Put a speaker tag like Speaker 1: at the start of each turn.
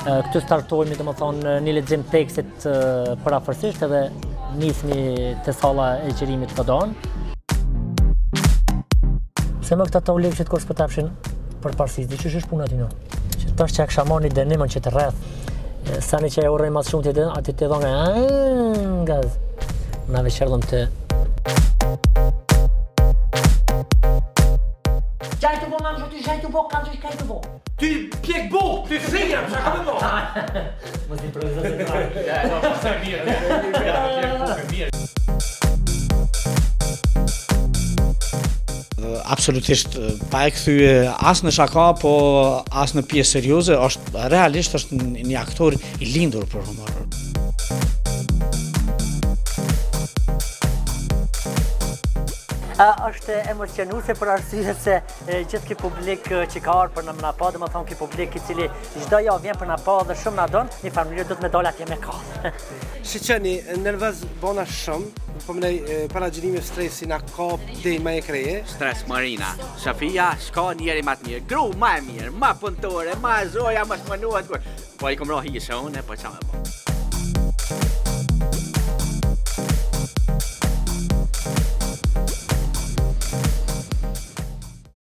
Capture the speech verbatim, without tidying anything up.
Speaker 1: Këtu startojmë, dhe më thonë, një lexim tekstit parafërsisht edhe nismi të salla e qërimit këdon. Se më këta të ulegë që të kërës për tapshin për parësis, dhe që është puna t'i në? Që tash që e kësha marrë një denimën që të rreth, sani që e urrej mas shumë të të ati të dhonga, gaz, na veqerdhëm të... Gjaj të bo, nga më gjaj të bo, kanë që kaj të bo.
Speaker 2: Ty pjek bo, ty frija, që ka me bo?
Speaker 1: Mos një provizat e të
Speaker 2: Ja, no, pasë e mirë, pjek bo, e mirë.
Speaker 3: Absolutisht pa e këthyë as në shaka, po as në pjesë serioze, është, realisht është një aktor i lindur për humor.
Speaker 1: Është emocionuese për arsye se gjithë ky publik që ka ardhur për na na pa, domethënë ky publik i cili çdo javë vjen për na pa dhe shumë na don, një familje do të më dal atje me kohë.
Speaker 4: Shiqeni, nervöz bona shumë, po më nej para gjinimit stresi na ka dej më e kreje.
Speaker 5: Stres Marina, Shafia, shka njeri ma të mirë, gru ma e mirë, ma punëtore, ma zoja, ma shmanuat, po i kom rohi ishe une, po qa me bo.